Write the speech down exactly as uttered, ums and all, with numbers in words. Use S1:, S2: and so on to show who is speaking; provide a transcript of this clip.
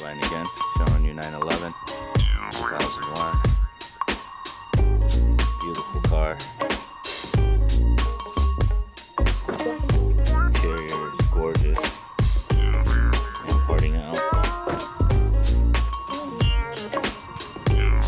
S1: Line again, showing you nine eleven, two thousand one.